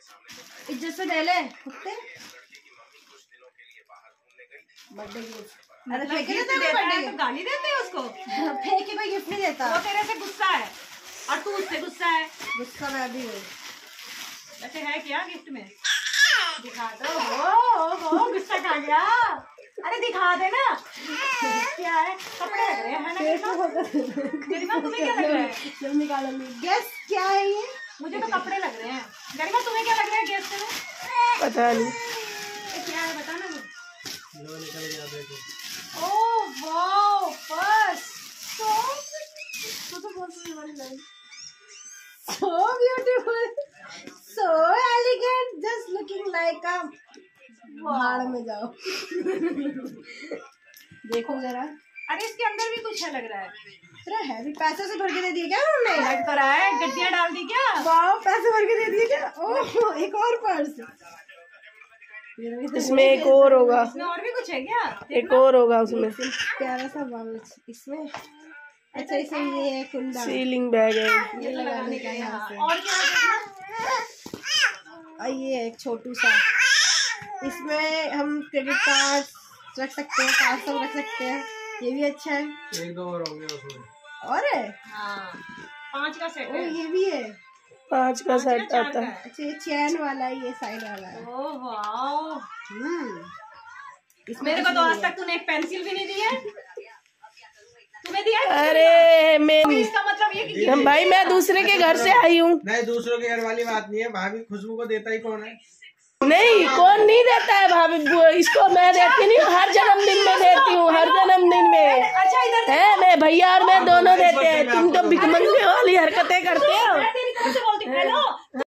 इज्जत से दे ले कुत्ते। बर्थडे गिफ्ट, अरे फेंके देते हैं बर्थडे तो गाली देते हैं उसको। फेंके कोई गिफ्ट नहीं देता। वो तेरे से गुस्सा है और तू उससे गुस्सा है। गुस्सा मैं भी हूँ। वैसे है क्या गिफ्ट में? दिखा दो। हो गुस्सा कहाँ गया? अरे दिखा दे ना। क्या है? कपड़े लग रहे हैं ना? गरिमा तुम्हें क्या लग रहा है? जब निकालूंगी। गेस क्या है ये? मुझे तो कपड़े लग रहे हैं। गरिमा तुम्हें क्या लग रहा है गेस करो? पता नहीं क्या है, बता ना मुझे। निकल गया देखो। Oh wow purse. तो बहुत सुंदर वाली line. So beautiful, so elegant, just looking like a भाड़ में जाओ। देखो जरा। अरे इसके अंदर भी कुछ है लग रहा है। अरे है भी, पैसे से भर के दे दिए क्या उन्होंने? लग तो रहा है, गड्डियाँ डाल दी क्या? वाह, पैसे भर के दे दिए क्या? ओह एक और पर्स। इसमें एक और होगा। इसमें और भी कुछ है क्या? एक और होगा उसमें। प्यारा सा वाउच इसमें। अच्छा इसमें ये है कुंडा, सीलिंग बैग है ये लगाने का यहाँ से। और क्या? ये एक छोटू सा, इसमें हम क्रेडिट कार्ड रख सकते हैं, कार्ड सब रख सकते हैं। ये भी अच्छा है। एक दो और होंगे उसमें। और है? हाँ 5 का सेट है। ये भी है 5 का सेट आता है। अच्छा ये चैन वाला है, ये साइड वाला है। Oh wow. मेरे को तो आज तक तूने एक पेंसिल भी नहीं दी है। तुम्हें दिया? अरे मैं इसका मतलब ये कि भाई मैं दूसरे के घर से आई हूँ। नहीं दूसरों के घर वाली बात नहीं है। भाभी खुशबू को देता ही कौन है? नहीं कौन नहीं देता है भाभी, इसको मैं देती नहीं हूँ, हर जन्मदिन में देती हूँ, हर जन्मदिन में। अच्छा इधर है मैं भैया और मैं दोनों देते हैं। तुम तो भिखमंगे वाली हरकतें करते हो।